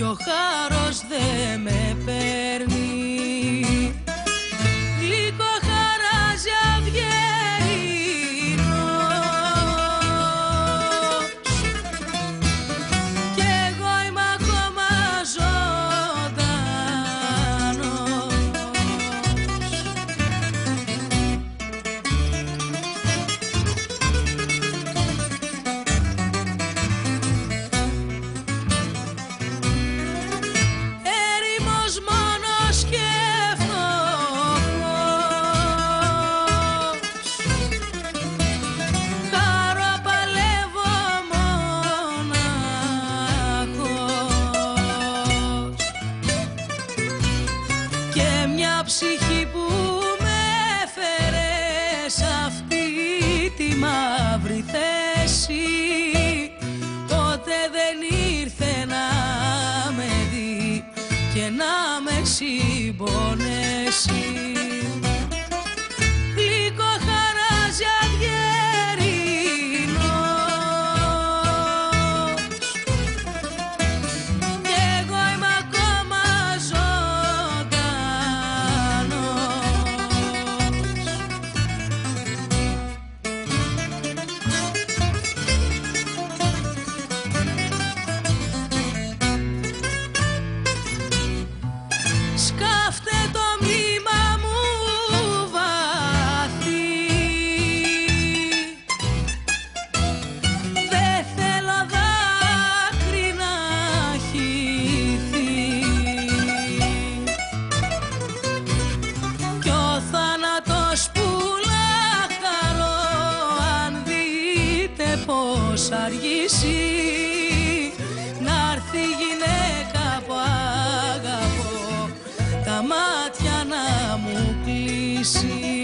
ο χάρος δε με παίρνει. Γλυκό χαράζει αυγερινός κι εγώ είμαι ακόμα ζωντανός. Έρημος μόνος και φτωχός, χαρό παλεύω μοναχός και μια ψυχή που με έφερε σ' αυτή τη μαύρη θέση ποτέ δεν ήρθε να με δει και να με συμπονέσει. Γλυκό χαράζει αυγερινός κι εγώ είμαι ακόμα ζωντανός. Σκάφτε το μνήμα μου βαθύ, δε θέλω δάκρυ να χυθεί κι ο θάνατος που λαχαρώ αν δείτε πως αργήσει να'ρθεί γυναίκα που αγαπώ τα μάτια να μου κλείσει.